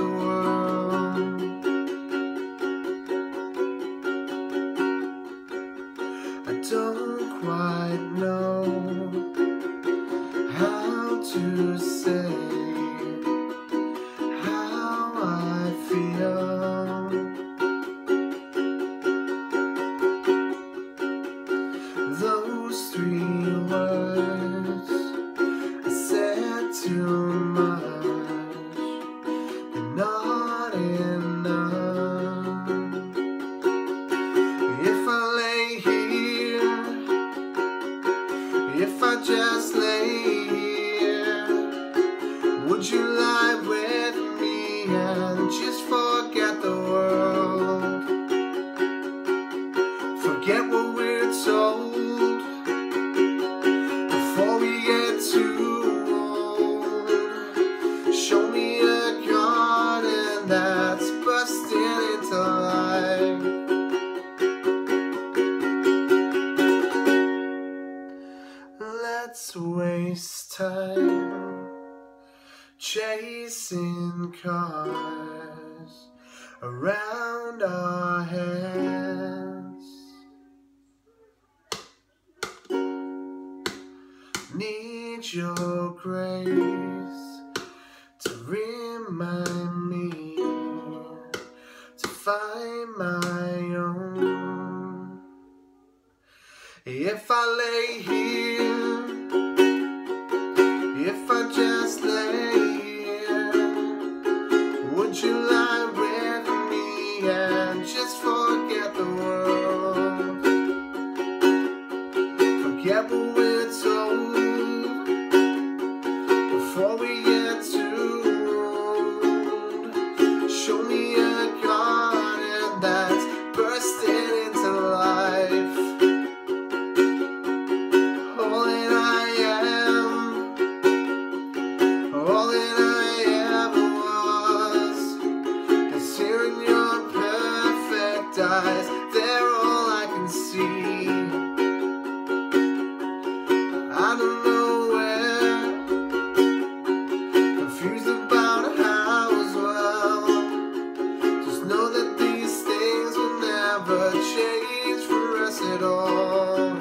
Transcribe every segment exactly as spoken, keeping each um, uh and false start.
the world. I don't quite know how to say how I feel. Those three words I said too much, but not enough. If I lay here, if I just lay here, would you lie with me and just forget the world? Forget what we're told before we get too old. Show me a garden that's bursting into life. Let's waste time chasing cars around our heads. Need your grace to remind me to find my own. If I lay here, if I just lay here, would you lie with me and just forget the world? Forget what we're told before we get too old. Show me a garden that's bursting into life. All that I am, all that I ever was, is here in your perfect eyes. They're all I can see. I don't know where, confused about how as well. Just know that these things will never change for us at all.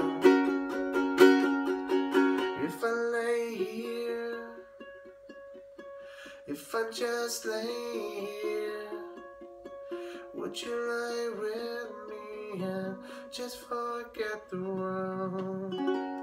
If I lay here, if I just lay here, would you lie with me and just forget the world?